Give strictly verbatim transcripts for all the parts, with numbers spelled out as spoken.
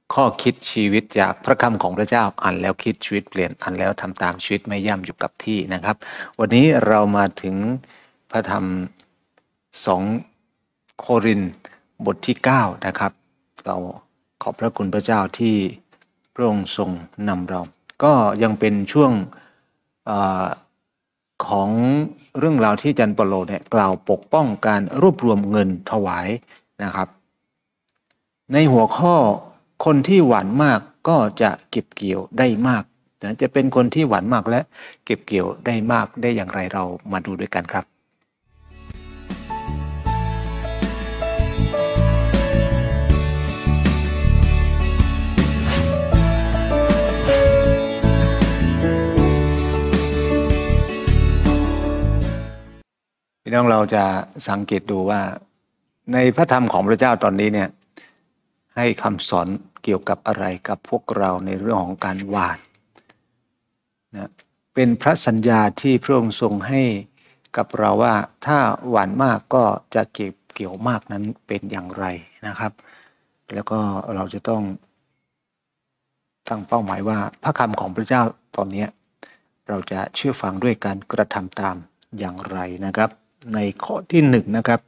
ข้อคิดชีวิตจากพระคำของพระเจ้าอ่านแล้วคิดชีวิตเปลี่ยนอ่านแล้วทำตามชีวิตไม่ย่ำอยู่กับที่นะครับวันนี้เรามาถึงพระธรรมสองโครินธ์บทที่เก้านะครับเราขอบพระคุณพระเจ้าที่พระองค์ทรงนำเราก็ยังเป็นช่วงอของเรื่องราวที่อาจารย์เปโลเนี่ยกล่าวปกป้องการรวบรวมเงินถวายนะครับในหัวข้อคนที่หวานมากก็จะเก็บเกี่ยวได้มากนะจะเป็นคนที่หวานมากและเก็บเกี่ยวได้มากได้อย่างไรเรามาดูด้วยกันครับพี่น้องเราจะสังเกตดูว่าในพระธรรมของพระเจ้าตอนนี้เนี่ยให้คำสอนเกี่ยวกับอะไรกับพวกเราในเรื่องของการหวานนะเป็นพระสัญญาที่พระองค์ทรงให้กับเราว่าถ้าหวานมากก็จะเก็บเกี่ยวมากนั้นเป็นอย่างไรนะครับแล้วก็เราจะต้องตั้งเป้าหมายว่าพระคำของพระเจ้าตอนนี้เราจะเชื่อฟังด้วยการกระทำตามอย่างไรนะครับในข้อที่หนึ่งนะครับ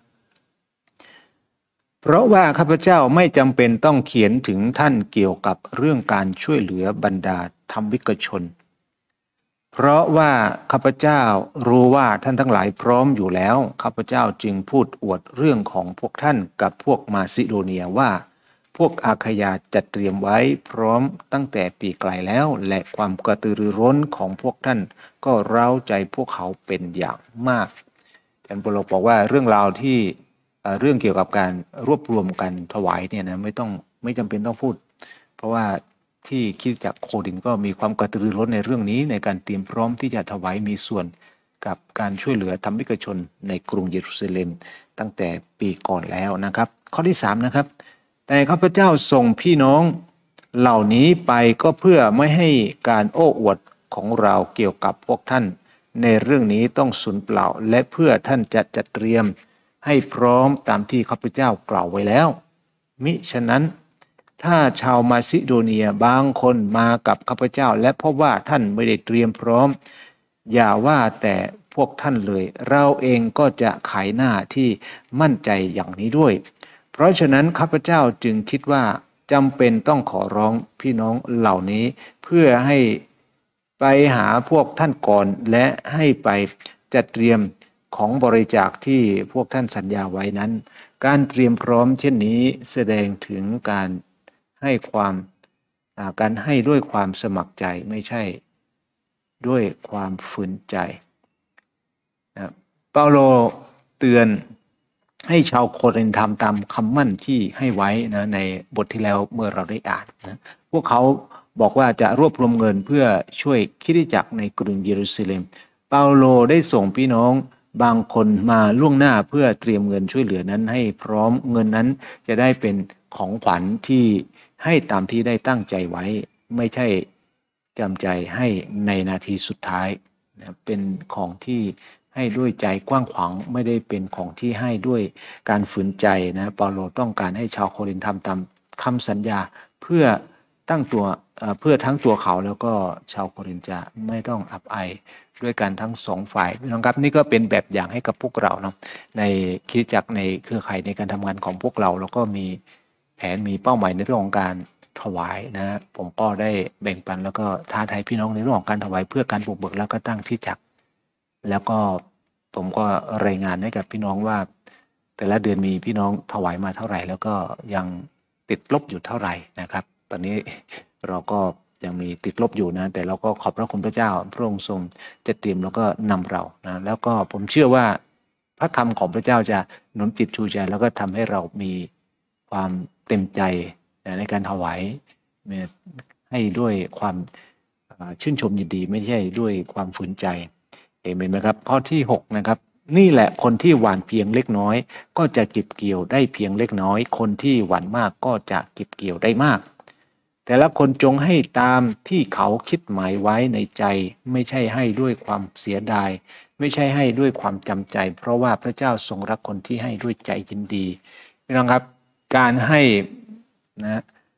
เพราะว่าข้าพเจ้าไม่จำเป็นต้องเขียนถึงท่านเกี่ยวกับเรื่องการช่วยเหลือบรรดาธรรมิกชนเพราะว่าข้าพเจ้ารู้ว่าท่านทั้งหลายพร้อมอยู่แล้วข้าพเจ้าจึงพูดอวดเรื่องของพวกท่านกับพวกมาซิโดเนียว่าพวกอาคยาจัดเตรียมไว้พร้อมตั้งแต่ปีไกลแล้วและความกระตือรือร้นของพวกท่านก็เร้าใจพวกเขาเป็นอย่างมากอาจารย์เปโลบอกว่าเรื่องราวที่เรื่องเกี่ยวกับการรวบรวมกันถวายเนี่ยนะไม่ต้องไม่จำเป็นต้องพูดเพราะว่าที่คริสตจักรโครินธ์ก็มีความกระตือรือร้นในเรื่องนี้ในการเตรียมพร้อมที่จะถวายมีส่วนกับการช่วยเหลือธรรมิกชนในกรุงเยรูซาเล็มตั้งแต่ปีก่อนแล้วนะครับข้อที่สามนะครับแต่ข้าพเจ้าส่งพี่น้องเหล่านี้ไปก็เพื่อไม่ให้การโอ้อวดของเราเกี่ยวกับพวกท่านในเรื่องนี้ต้องสูญเปล่าและเพื่อท่านจะจัดเตรียมให้พร้อมตามที่ข้าพเจ้ากล่าวไว้แล้วมิฉะนั้นถ้าชาวมาซิโดเนียบางคนมากับข้าพเจ้าและพบว่าท่านไม่ได้เตรียมพร้อมอย่าว่าแต่พวกท่านเลยเราเองก็จะขายหน้าที่มั่นใจอย่างนี้ด้วยเพราะฉะนั้นข้าพเจ้าจึงคิดว่าจำเป็นต้องขอร้องพี่น้องเหล่านี้เพื่อให้ไปหาพวกท่านก่อนและให้ไปจัดเตรียมของบริจาคที่พวกท่านสัญญาไว้นั้นการเตรียมพร้อมเช่นนี้แสดงถึงการให้ความการให้ด้วยความสมัครใจไม่ใช่ด้วยความฝืนใจนะเปาโลเตือนให้ชาวโครินธ์ทำตามคำมั่นที่ให้ไว้นะในบทที่แล้วเมื่อเราได้อ่านนะพวกเขาบอกว่าจะรวบรวมเงินเพื่อช่วยคริสตจักรในกรุงเยรูซาเล็มเปาโลได้ส่งพี่น้องบางคนมาล่วงหน้าเพื่อเตรียมเงินช่วยเหลือนั้นให้พร้อมเงินนั้นจะได้เป็นของขวัญที่ให้ตามที่ได้ตั้งใจไว้ไม่ใช่จำใจให้ในนาทีสุดท้ายนะเป็นของที่ให้ด้วยใจกว้างขวางไม่ได้เป็นของที่ให้ด้วยการฝืนใจนะเปาโลต้องการให้ชาวโครินธ์ทำตามคำสัญญาเพื่อตั้งตัวเพื่อทั้งตัวเขาแล้วก็ชาวโครินธ์จะไม่ต้องอับอายด้วยกันทั้งสองฝ่ายนะครับนี่ก็เป็นแบบอย่างให้กับพวกเราเนาะในคริสตจักรในเครือข่ายในการทำงานของพวกเราแล้วก็มีแผนมีเป้าหมายในเรื่องของการถวายนะผมก็ได้แบ่งปันแล้วก็ท้าทายพี่น้องในเรื่องของการถวายเพื่อการปลูกเบิกแล้วก็ตั้งคริสตจักรแล้วก็ผมก็รายงานให้กับพี่น้องว่าแต่ละเดือนมีพี่น้องถวายมาเท่าไหร่แล้วก็ยังติดลบอยู่เท่าไหร่นะครับตอนนี้เราก็ยังมีติดลบอยู่นะแต่เราก็ขอบพระคุณพระเจ้าพระองค์ทรงจะเตรียมแล้วก็นำเรานะแล้วก็ผมเชื่อว่าพระคำของพระเจ้าจะหนุนจิตชูใจแล้วก็ทำให้เรามีความเต็มใจในการถวายให้ด้วยความชื่นชมยินดีไม่ใช่ด้วยความฝืนใจเห็นไหมครับข้อที่หกนะครับนี่แหละคนที่หว่านเพียงเล็กน้อยก็จะเก็บเกี่ยวได้เพียงเล็กน้อยคนที่หว่านมากก็จะเก็บเกี่ยวได้มากแต่ละคนจงให้ตามที่เขาคิดหมายไว้ในใจไม่ใช่ให้ด้วยความเสียดายไม่ใช่ให้ด้วยความจำใจเพราะว่าพระเจ้าทรงรักคนที่ให้ด้วยใจยินดีพี่น้องครับการให้นะ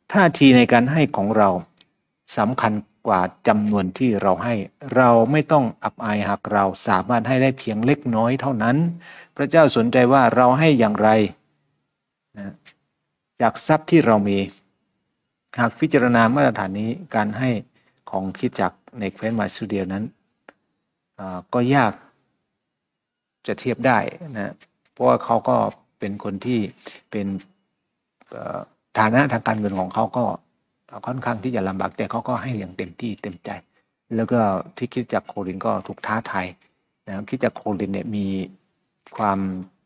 ท่าทีในการให้ของเราสำคัญกว่าจำนวนที่เราให้เราไม่ต้องอับอายหากเราสามารถให้ได้เพียงเล็กน้อยเท่านั้นพระเจ้าสนใจว่าเราให้อย่างไรนะจากทรัพย์ที่เรามีหากพิจารณามาตรฐานนี้การให้ของคริสตจักรในแคว้นมาซูเดียนั้นก็ยากจะเทียบได้นะเพราะว่าเขาก็เป็นคนที่เป็นฐานะทางการเงินของเขาก็ค่อนข้างที่จะลำบากแต่เขาก็ให้อย่างเต็มที่เต็มใจแล้วก็ที่คริสตจักรโครินธ์ก็ถูกท้าทายนะคริสตจักรโครินธ์เนี่ยมีความ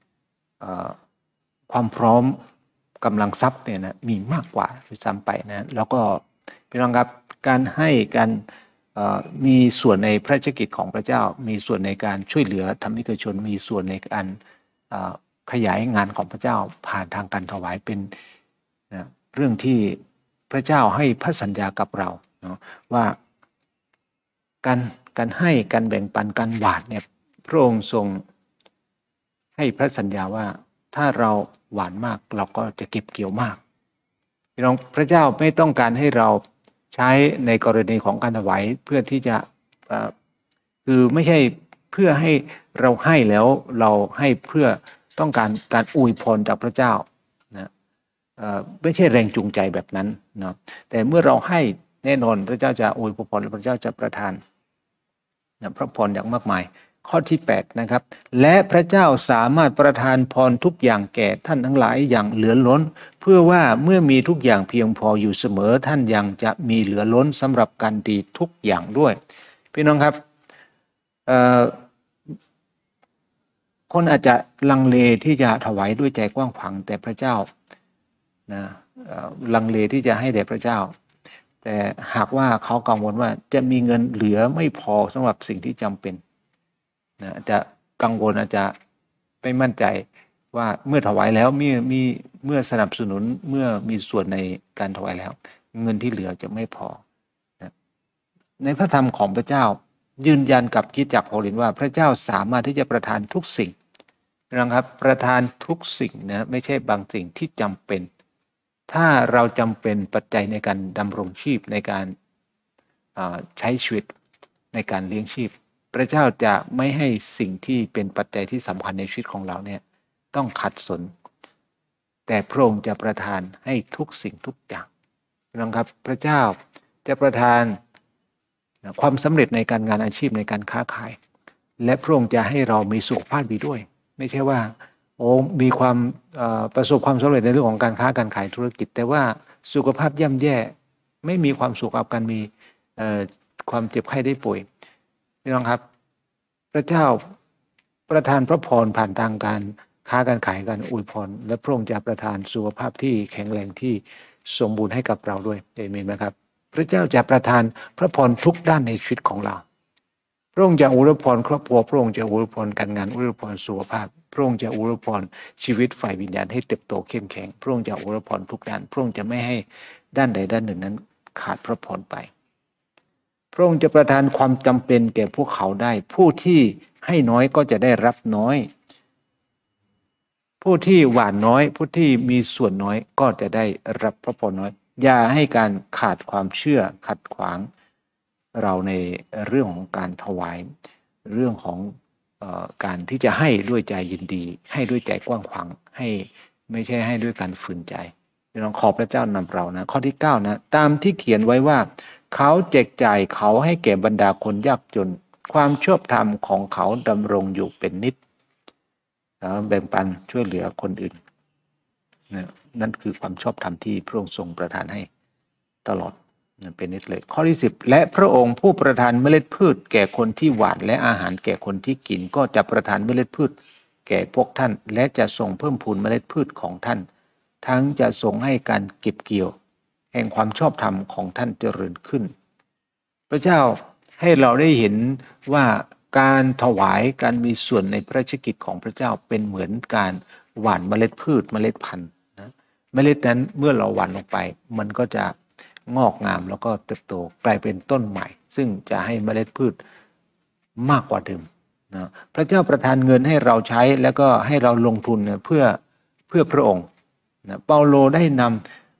ความพร้อมกำลังทรัพย์เนี่ยนะมีมากกว่าด้วยซ้ำไปนะแล้วก็พี่น้องครับการให้การมีส่วนในพระราชกิจของพระเจ้ามีส่วนในการช่วยเหลือธรรมิกชนมีส่วนในการขยายงานของพระเจ้าผ่านทางการถวายเป็นนะเรื่องที่พระเจ้าให้พระสัญญากับเราเนาะว่าการการให้การแบ่งปันการหวานเนี่ยพระองค์ทรงให้พระสัญญาว่าถ้าเราหวานมากเราก็จะเก็บเกี่ยวมากพี่น้องพระเจ้าไม่ต้องการให้เราใช้ในกรณีของการถวายเพื่อที่จะคือไม่ใช่เพื่อให้เราให้แล้วเราให้เพื่อต้องการการอวยพรจากพระเจ้านะไม่ใช่แรงจูงใจแบบนั้นเนาะแต่เมื่อเราให้แน่นอนพระเจ้าจะอวยพรและพระเจ้าจะประทานนะพระพรอย่างมากมายข้อที่แปดนะครับและพระเจ้าสามารถประทานพรทุกอย่างแก่ท่านทั้งหลายอย่างเหลือล้นเพื่อว่าเมื่อมีทุกอย่างเพียงพออยู่เสมอท่านยังจะมีเหลือล้นสำหรับการดีทุกอย่างด้วยพี่น้องครับคนอาจจะลังเลที่จะถวายด้วยใจกว้างขวางแต่พระเจ้านะลังเลที่จะให้แด่พระเจ้าแต่หากว่าเขากังวลว่าจะมีเงินเหลือไม่พอสำหรับสิ่งที่จำเป็นนะจะกังวลอาจจะไม่มั่นใจว่าเมื่อถวายแล้วมีมีเมื่อสนับสนุนเมื่อมีส่วนในการถวายแล้วเงินที่เหลือจะไม่พอนะในพระธรรมของพระเจ้ายืนยันกับคริสตจักรโครินธ์ว่าพระเจ้าสามารถที่จะประทานทุกสิ่งนะครับประทานทุกสิ่งนะไม่ใช่บางสิ่งที่จำเป็นถ้าเราจำเป็นปัจจัยในการดำรงชีพในการใช้ชีวิตในการเลี้ยงชีพพระเจ้าจะไม่ให้สิ่งที่เป็นปัจจัยที่สำคัญในชีวิตของเราเนี่ยต้องขัดสนแต่พระองค์จะประทานให้ทุกสิ่งทุกอย่างนะครับพระเจ้าจะประทานความสำเร็จในการงานอาชีพในการค้าขายและพระองค์จะให้เรามีสุขภาพดีด้วยไม่ใช่ว่าโอ้มีความประสบความสำเร็จในเรื่องของการค้าการขายธุรกิจแต่ว่าสุขภาพย่ำแย่ไม่มีความสุขกับการมีความเจ็บไข้ได้ป่วยพี่น้องครับพระเจ้าประทานพระพรผ่านทางการค้าการขายการอวยพรและพระองค์จะประทานสุขภาพที่แข็งแรงที่สมบูรณ์ให้กับเราด้วยเอเมนไหมครับพระเจ้าจะประทานพระพรทุกด้านในชีวิตของเราพระองค์จะอวยพรครอบครัวพระองค์จะอวยพรการงานอวยพรสุขภาพพระองค์จะอวยพรชีวิตฝ่ายวิญญาณให้เติบโตเข้มแข็งพระองค์จะอวยพรทุกด้านพระองค์จะไม่ให้ด้านใดด้านหนึ่งนั้นขาดพระพรไปพระองค์จะประทานความจำเป็นแก่พวกเขาได้ผู้ที่ให้น้อยก็จะได้รับน้อยผู้ที่หวานน้อยผู้ที่มีส่วนน้อยก็จะได้รับพระพรน้อยอย่าให้การขาดความเชื่อขัดขวางเราในเรื่องของการถวายเรื่องของเอ่อการที่จะให้ด้วยใจยินดีให้ด้วยใจกว้างขวางให้ไม่ใช่ให้ด้วยการฝืนใจพี่น้องขอพระเจ้านำเรานะข้อที่เก้านะตามที่เขียนไว้ว่าเขาแจกจ่ายเขาให้แก่บรรดาคนยากจนความชอบธรรมของเขาดำรงอยู่เป็นนิจแบ่งปันช่วยเหลือคนอื่นนะนั่นคือความชอบธรรมที่พระองค์ทรงประทานให้ตลอดเป็นนิจเลยข้อที่สิบและพระองค์ผู้ประทานเมล็ดพืชแก่คนที่หวานและอาหารแก่คนที่กินก็จะประทานเมล็ดพืชแก่พวกท่านและจะทรงเพิ่มพูนเมล็ดพืชของท่านทั้งจะทรงให้การเก็บเกี่ยวแห่งความชอบธรรมของท่านเจริญขึ้นพระเจ้าให้เราได้เห็นว่าการถวายการมีส่วนในพระราชกิจของพระเจ้าเป็นเหมือนการหว่านเมล็ดพืชเมล็ดพันธุ์นะเมล็ดนั้นเมื่อเราหว่านลงไปมันก็จะงอกงามแล้วก็เติบโตกลายเป็นต้นใหม่ซึ่งจะให้เมล็ดพืชมากกว่าเดิมนะพระเจ้าประทานเงินให้เราใช้แล้วก็ให้เราลงทุนเพื่อเพื่อพระองค์นะเปาโลได้นำ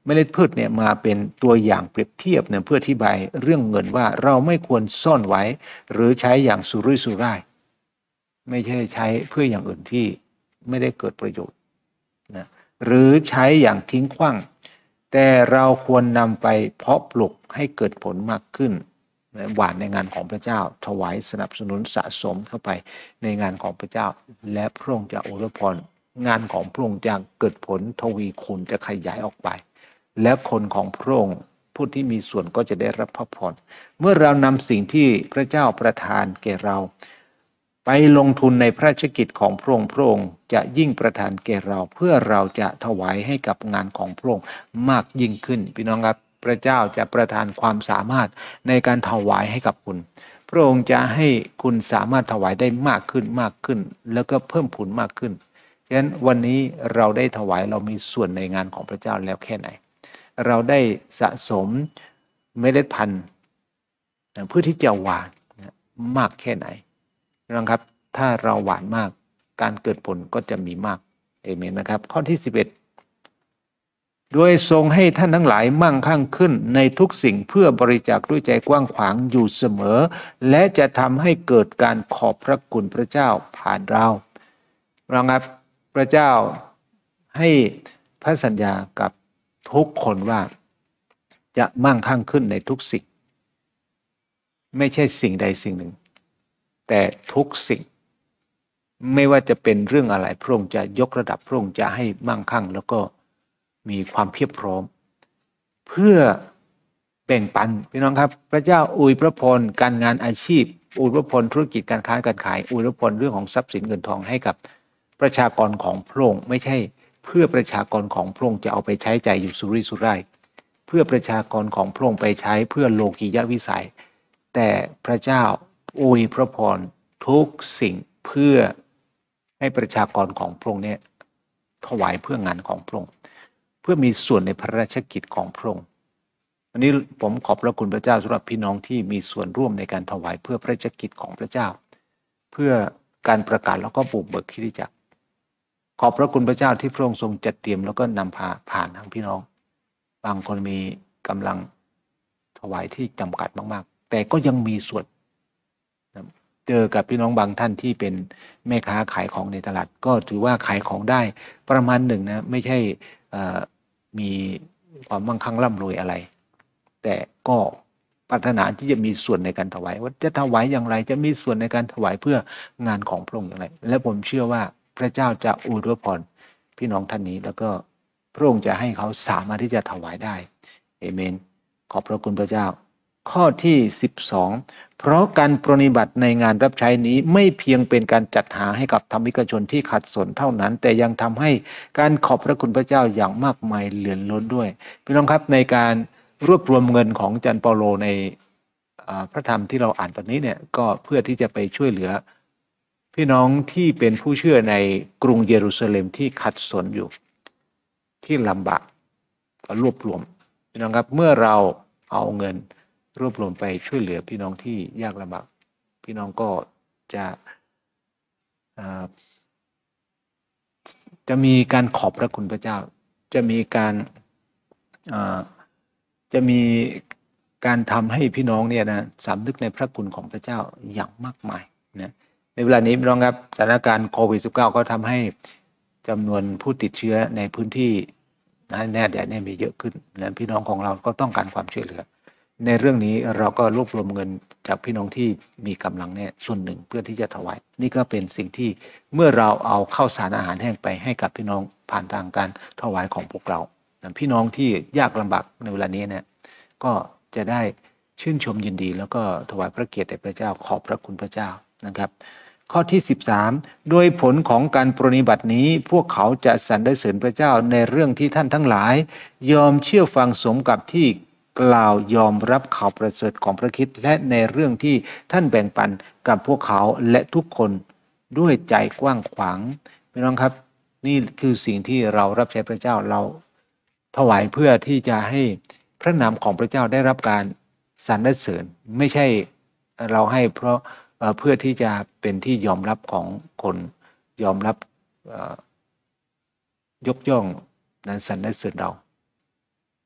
เมล็ดพืชเนี่ยมาเป็นตัวอย่างเปรียบเทียบเนี่ยเพื่ออธิบายเรื่องเงินว่าเราไม่ควรซ่อนไว้หรือใช้อย่างสุรุ่ยสุร่ายไม่ใช่ใช้เพื่ออย่างอื่นที่ไม่ได้เกิดประโยชน์นะหรือใช้อย่างทิ้งขว้างแต่เราควรนำไปเพาะปลูกให้เกิดผลมากขึ้นหวานในงานของพระเจ้าถวายสนับสนุนสะสมเข้าไปในงานของพระเจ้าและพระองค์จะอวยพรงานของพระองค์จะเกิดผลทวีคูณจะขยายออกไปและคนของพระองค์ผู้ที่มีส่วนก็จะได้รับพระพรเมื่อเรานำสิ่งที่พระเจ้าประทานแก่เราไปลงทุนในพระราชกิจของพระองค์พระองค์จะยิ่งประทานแก่เราเพื่อเราจะถวายให้กับงานของพระองค์มากยิ่งขึ้นพี่น้องครับพระเจ้าจะประทานความสามารถในการถวายให้กับคุณพระองค์จะให้คุณสามารถถวายได้มากขึ้นมากขึ้นแล้วก็เพิ่มผลมากขึ้นฉะนั้นวันนี้เราได้ถวายเรามีส่วนในงานของพระเจ้าแล้วแค่ไหนเราได้สะสมเมล็ดพันธุ์เพื่อที่จะหวานมากแค่ไหนนะครับถ้าเราหวานมากการเกิดผลก็จะมีมากเอเมนนะครับข้อที่สิบเอ็ดโดยทรงให้ท่านทั้งหลายมั่งคั่งขึ้นในทุกสิ่งเพื่อบริจาคด้วยใจกว้างขวางอยู่เสมอและจะทำให้เกิดการขอบพระคุณพระเจ้าผ่านเรานะครับพระเจ้าให้พระสัญญากับทุกคนว่าจะมั่งคั่งขึ้นในทุกสิ่งไม่ใช่สิ่งใดสิ่งหนึ่งแต่ทุกสิ่งไม่ว่าจะเป็นเรื่องอะไรพระองค์จะยกระดับพระองค์จะให้มั่งคั่งแล้วก็มีความเพียบพร้อมเพื่อแบ่งปันพี่น้องครับพระเจ้าอวยพระพรการงานอาชีพอวยพระพรธุรกิจการค้าการขายอวยพระพรเรื่องของทรัพย์สินเงินทองให้กับประชากรของพระองค์ไม่ใช่เพื่อประชากรของพระองค์จะเอาไปใช้จ่ายอยู่สุรุ่ยสุร่ายเพื่อประชากรของพระองค์ไปใช้เพื่อโลกียวิสัยแต่พระเจ้าอวยพระพรทุกสิ่งเพื่อให้ประชากรของพระองค์เนี่ยถวายเพื่องานของพระองค์เพื่อมีส่วนในพระราชกิจของพระองค์วันนี้ผมขอบพระคุณพระเจ้าสำหรับพี่น้องที่มีส่วนร่วมในการถวายเพื่อพระราชกิจของพระเจ้าเพื่อการประกาศแล้วก็ปลูกเบิกคริสตจักรขอบพระคุณพระเจ้าที่พระองค์ทรงจัดเตรียมแล้วก็นำพาผ่านทางพี่น้องบางคนมีกำลังถวายที่จำกัดมากๆแต่ก็ยังมีส่วนเจอกับพี่น้องบางท่านที่เป็นแม่ค้าขายของในตลาดก็ถือว่าขายของได้ประมาณหนึ่งนะไม่ใช่มีความมั่งคั่งร่ำรวยอะไรแต่ก็ปรารถนาที่จะมีส่วนในการถวายว่าจะถวายอย่างไรจะมีส่วนในการถวายเพื่องานของพระองค์อย่างไรและผมเชื่อว่าพระเจ้าจะอวยพรพี่น้องท่านนี้แล้วก็พระองค์จะให้เขาสามารถที่จะถวายได้เอเมนขอบพระคุณพระเจ้าข้อที่สิบสองเพราะการปรนนิบัติในงานรับใช้นี้ไม่เพียงเป็นการจัดหาให้กับธรรมิกชนที่ขัดสนเท่านั้นแต่ยังทำให้การขอบพระคุณพระเจ้าอย่างมากมายเหลือล้นด้วยพี่น้องครับในการรวบรวมเงินของอาจารย์เปาโลในพระธรรมที่เราอ่านตอนนี้เนี่ยก็เพื่อที่จะไปช่วยเหลือพี่น้องที่เป็นผู้เชื่อในกรุงเยรูซาเล็มที่ขัดสนอยู่ที่ลำบากก็รวบรวมพี่น้องครับเมื่อเราเอาเงินรวบรวมไปช่วยเหลือพี่น้องที่ยากลำบากพี่น้องก็จะจะมีการขอบพระคุณพระเจ้าจะมีการจะมีการทำให้พี่น้องเนี่ยนะสำนึกในพระคุณของพระเจ้าอย่างมากมายนะในเวลานี้พี่น้องครับสถานการณ์โควิด สิบเก้า ก็ทำให้จำนวนผู้ติดเชื้อในพื้นที่แน่แดดเนี่ยมีเยอะขึ้นและพี่น้องของเราก็ต้องการความช่วยเหลือในเรื่องนี้เราก็รวบรวมเงินจากพี่น้องที่มีกำลังเนี่ยส่วนหนึ่งเพื่อที่จะถวายนี่ก็เป็นสิ่งที่เมื่อเราเอาข้าวสารอาหารแห้งไปให้กับพี่น้องผ่านทางการถวายของพวกเราพี่น้องที่ยากลำบากในเวลานี้เนี่ยก็จะได้ชื่นชมยินดีแล้วก็ถวายพระเกียรติแด่พระเจ้าขอบพระคุณพระเจ้านะครับข้อที่สิบสามโดยผลของการปรนนิบัตินี้พวกเขาจะสรรเสริญพระเจ้าในเรื่องที่ท่านทั้งหลายยอมเชื่อฟังสมกับที่กล่าวยอมรับข่าวประเสริฐของพระคริสต์และในเรื่องที่ท่านแบ่งปันกับพวกเขาและทุกคนด้วยใจกว้างขวางพี่น้องครับนี่คือสิ่งที่เรารับใช้พระเจ้าเราถวายเพื่อที่จะให้พระนามของพระเจ้าได้รับการสรรเสริญไม่ใช่เราให้เพราะเพื่อที่จะเป็นที่ยอมรับของคนยอมรับยกย่องนั้นสรรเสริญเรา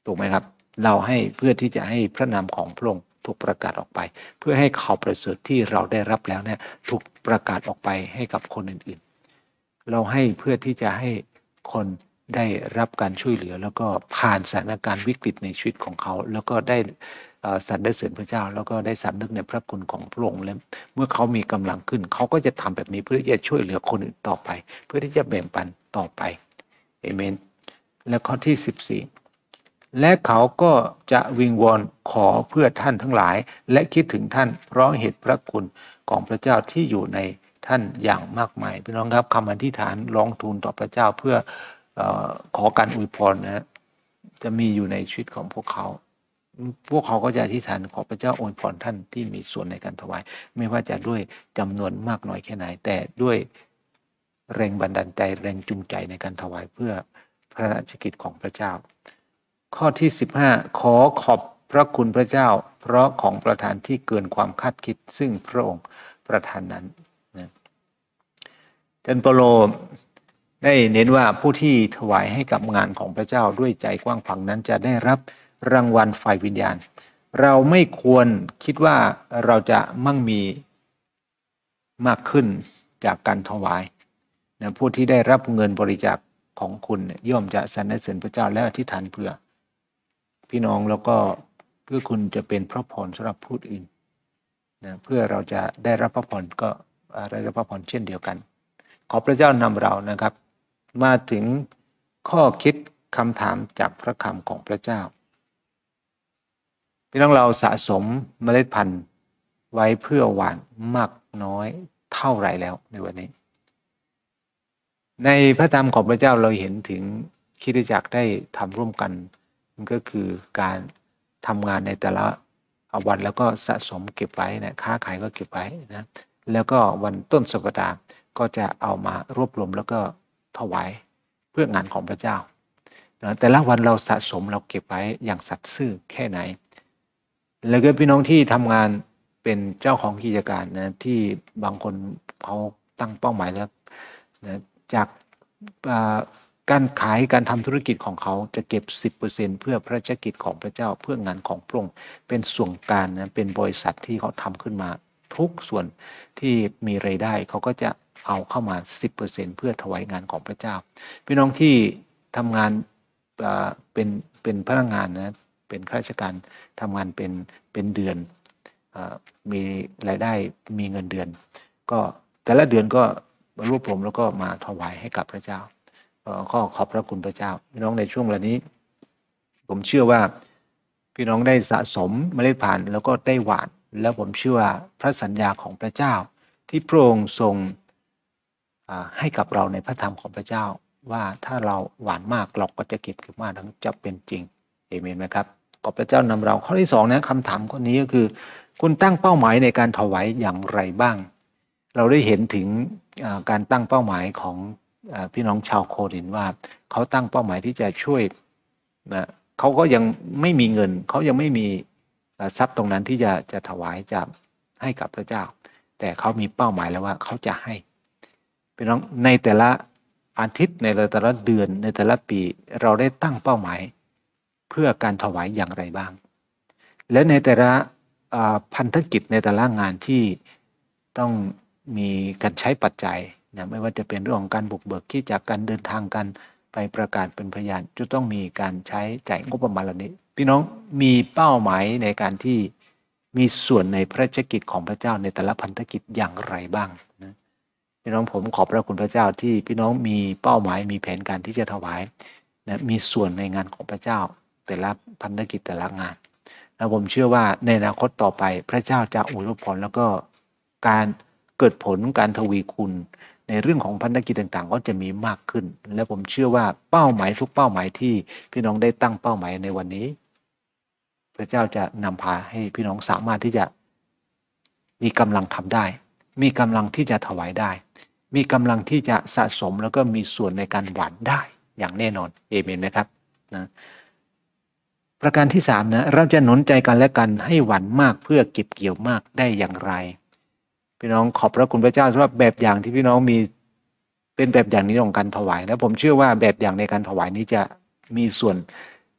ถูกไหมครับเราให้เพื่อที่จะให้พระนามของพระองค์ถูกประกาศออกไปเพื่อให้ข่าวประเสริฐที่เราได้รับแล้วเนี่ยถูกประกาศออกไปให้กับคนอื่นๆเราให้เพื่อที่จะให้คนได้รับการช่วยเหลือแล้วก็ผ่านสถานการณ์วิกฤตในชีวิตของเขาแล้วก็ได้สรรเสริญพระเจ้าแล้วก็ได้สำนึกในพระคุณของพระองค์แล้วเมื่อเขามีกำลังขึ้นเขาก็จะทำแบบนี้เพื่อที่จะช่วยเหลือคนอื่นต่อไปเพื่อที่จะแบ่งปันต่อไปเอเมนและข้อที่สิบสี่และเขาก็จะวิงวอนขอเพื่อท่านทั้งหลายและคิดถึงท่านเพราะเหตุพระคุณของพระเจ้าที่อยู่ในท่านอย่างมากมายพี่น้องครับคำอธิษฐานร้องทูลต่อพระเจ้าเพื่อเอ่อขอการอวยพรนะจะมีอยู่ในชีวิตของพวกเขาพวกเขาก็จะอธิษฐานขอพระเจ้าอวยพรท่านที่มีส่วนในการถวายไม่ว่าจะด้วยจำนวนมากน้อยแค่ไหนแต่ด้วยแรงบันดาลใจแรงจูงใจในการถวายเพื่อพระราชกิจของพระเจ้าข้อที่สิบห้าขอขอบพระคุณพระเจ้าเพราะของประทานที่เกินความคาดคิดซึ่งพระองค์ประทานนั้นนะอาจารย์เปโลได้เน้นว่าผู้ที่ถวายให้กับงานของพระเจ้าด้วยใจกว้างขวางนั้นจะได้รับรางวัลฝ่ายวิญญาณเราไม่ควรคิดว่าเราจะมั่งมีมากขึ้นจากการถวายนะผู้ที่ได้รับเงินบริจาคของคุณย่อมจะสรรเสริญพระเจ้าและอธิษฐานเพื่อพี่น้องแล้วก็เพื่อคุณจะเป็นพระพรสำหรับผู้อื่นนะเพื่อเราจะได้รับพระพรก็ได้รับพระพรเช่นเดียวกันขอพระเจ้านำเรานะครับมาถึงข้อคิดคำถามจากพระคำของพระเจ้าพี่น้องเราสะสมเมล็ดพันธุ์ไว้เพื่อหว่านมากน้อยเท่าไหร่แล้วในวันนี้ในพระธรรมของพระเจ้าเราเห็นถึงคริสตจักรได้ทำร่วมกันมันก็คือการทำงานในแต่ละวันแล้วก็สะสมเก็บไว้นะค้าขายก็เก็บไว้นะแล้วก็วันต้นสัปดาห์ก็จะเอามารวบรวมแล้วก็ถวายเพื่องานของพระเจ้านะแต่ละวันเราสะสมเราเก็บไว้อย่างสัตย์ซื่อแค่ไหนแล้วก็พี่น้องที่ทำงานเป็นเจ้าของกิจการนะที่บางคนเขาตั้งเป้าหมายแล้วนะจากการขายการทำธุรกิจของเขาจะเก็บ สิบเปอร์เซ็นต์ เพื่อพระราชกิจของพระเจ้าเพื่องานของพระองค์เป็นส่วนกลางนะเป็นบริษัทที่เขาทำขึ้นมาทุกส่วนที่มีรายได้เขาก็จะเอาเข้ามา สิบเปอร์เซ็นต์ เพื่อถวายงานของพระเจ้าพี่น้องที่ทำงานเป็นเป็นพนักงานนะเป็นข้าราชการทำงานเป็นเป็นเดือนมีรายได้มีเงินเดือนก็แต่ละเดือนก็รวบรวมแล้วก็มาถวายให้กับพระเจ้าก็ขอบพระคุณพระเจ้าพี่น้องในช่วงเวลานี้ผมเชื่อว่าพี่น้องได้สะสมเมล็ดพันธุ์แล้วก็ได้หว่านแล้วผมเชื่อว่าพระสัญญาของพระเจ้าที่พระองค์ทรงให้กับเราในพระธรรมของพระเจ้าว่าถ้าเราหว่านมากเราก็จะเก็บเก็บมากทั้งจะเป็นจริงเอเมนไหมครับขอพระเจ้านำเราข้อที่สองนะคำถามข้อนี้ก็คือคุณตั้งเป้าหมายในการถวายอย่างไรบ้างเราได้เห็นถึงการตั้งเป้าหมายของพี่น้องชาวโครินธ์ว่าเขาตั้งเป้าหมายที่จะช่วยนะเขาก็ยังไม่มีเงินเขายังไม่มีทรัพย์ตรงนั้นที่จะจะถวายจะให้กับพระเจ้าแต่เขามีเป้าหมายแล้วว่าเขาจะให้พี่น้องในแต่ละอาทิตย์ในแต่ละเดือนในแต่ละปีเราได้ตั้งเป้าหมายเพื่อการถวายอย่างไรบ้างและในแต่ละพันธกิจในแต่ละงานที่ต้องมีการใช้ปัจจัยนะไม่ว่าจะเป็นเรื่องของการบุกเบิกที่จากการเดินทางกันไปประกาศเป็นพยานจะต้องมีการใช้จ่ายงบประมาณเหล่านี้พี่น้องมีเป้าหมายในการที่มีส่วนในพระราชกิจของพระเจ้าในแต่ละพันธกิจอย่างไรบ้างนะพี่น้องผมขอบพระคุณพระเจ้าที่พี่น้องมีเป้าหมายมีแผนการที่จะถวายนะมีส่วนในงานของพระเจ้าแต่ละพันธกิจแต่ละงานและผมเชื่อว่าในอนาคตต่อไปพระเจ้าจะอวยพรแล้วก็การเกิดผลการทวีคุณในเรื่องของพันธกิจต่างๆก็จะมีมากขึ้นและผมเชื่อว่าเป้าหมายทุกเป้าหมายที่พี่น้องได้ตั้งเป้าหมายในวันนี้พระเจ้าจะนำพาให้พี่น้องสามารถที่จะมีกำลังทำได้มีกำลังที่จะถวายได้มีกำลังที่จะสะสมแล้วก็มีส่วนในการหว่านได้อย่างแน่นอนเอเมนไหมครับนะประการที่สามนะเราจะหนุนใจกันและกันให้หว่านมากเพื่อเก็บเกี่ยวมากได้อย่างไรพี่น้องขอบพระคุณพระเจ้าสำหรับแบบอย่างที่พี่น้องมีเป็นแบบอย่างนี้ของการถวายและผมเชื่อว่าแบบอย่างในการถวายนี้จะมีส่วน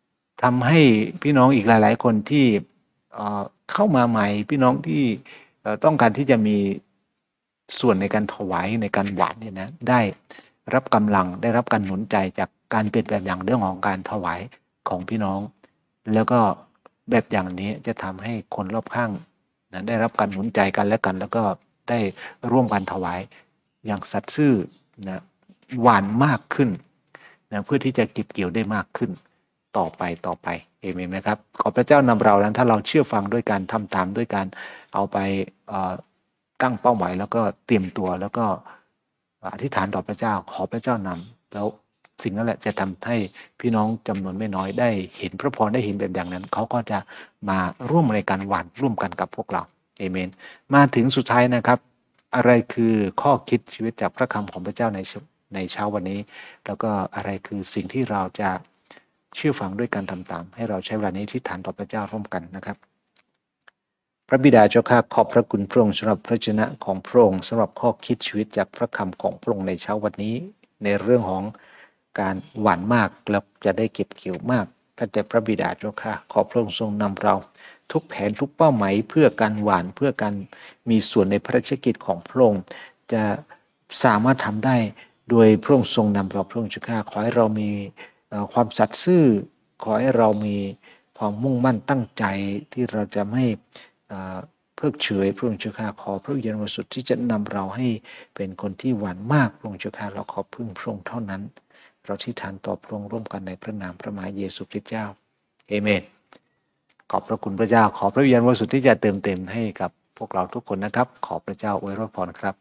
ทำให้พี่น้องอีกหลายๆคนที่เข้ามาใหม่พี่น้องที่ต้องการที่จะมีส่วนในการถวายในการหวานเนี่ยนะได้รับกำลังได้รับการหนุนใจจากการเปลี่ยนแบบอย่างเรื่องของการถวายของพี่น้องแล้วก็แบบอย่างนี้จะทำให้คนรอบข้างนะได้รับการหนุนใจกันและกัน แล้วก็ได้ร่วมกันถวายอย่างสัตย์ซื่อนะหวานมากขึ้นนะเพื่อที่จะเก็บเกี่ยวได้มากขึ้นต่อไปต่อไปเอเมนไหมครับขอพระเจ้านำเรานั้นถ้าเราเชื่อฟังด้วยการทำตามด้วยการเอาไปตั้งเป้าหมายแล้วก็เตรียมตัวแล้วก็อธิษฐานต่อพระเจ้าขอพระเจ้านำแล้วสิ่งนั้นแหละจะทำให้พี่น้องจำนวนไม่น้อยได้เห็นพระพรได้เห็นแบบอย่างนั้นเขาก็จะมาร่วมในการหวานร่วมกันกับพวกเราเอเมนมาถึงสุดท้ายนะครับอะไรคือข้อคิดชีวิตจากพระคำของพระเจ้าในในเช้าวันนี้แล้วก็อะไรคือสิ่งที่เราจะเชื่อฟังด้วยการทำตามให้เราใช้เวลานี้ที่ฐานต่อพระเจ้าร่วมกันนะครับพระบิดาเจ้าข้าขอบพระคุณพระองค์สำหรับพระชนะของพระองค์สำหรับข้อคิดชีวิตจากพระคำของพระองค์ในเช้าวันนี้ในเรื่องของการหวานมากแล้วจะได้เก็บเกี่ยวมากข้าแต่พระบิดาเจ้าข้าขอพระองค์ทรงนำเราทุกแผนทุกเป้าหมายเพื่อการหวานเพื่อการมีส่วนในพระราชกิจของพระองค์จะสามารถทำได้โดยพระองค์ทรงนำเราพระองค์เจ้าข้าขอให้เรามีความสัตย์ซื่อขอให้เรามีความมุ่งมั่นตั้งใจที่เราจะไม่เพิกเฉยพระองค์เจ้าข้าขอพระวิญญาณบริสุทธิ์ที่จะนำเราให้เป็นคนที่หวานมากพระองค์เจ้าข้าเราขอพึ่งพระองค์เท่านั้นเราที่ฐานต่อพระองค์ร่วมกันในพระนามพระมหาเยซูคริสต์เจ้าเอเมนขอบพระคุณพระเจ้าขอพระวิญญาณบริสุทธิ์ที่จะเติมเต็มให้กับพวกเราทุกคนนะครับขอพระเจ้าอวยพรครับ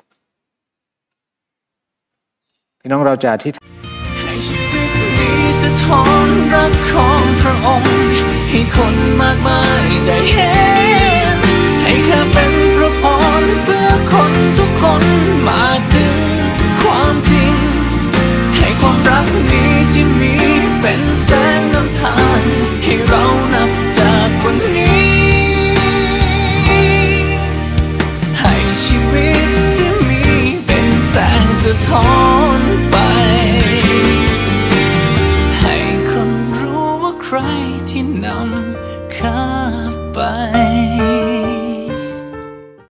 พี่น้องเราจะที่ให้ชีวิตนี้สะท้อนรักของพระองค์ให้คนมากมายได้เห็นให้ข้าเป็นพระพรเพื่อคนทุกคนมาถึง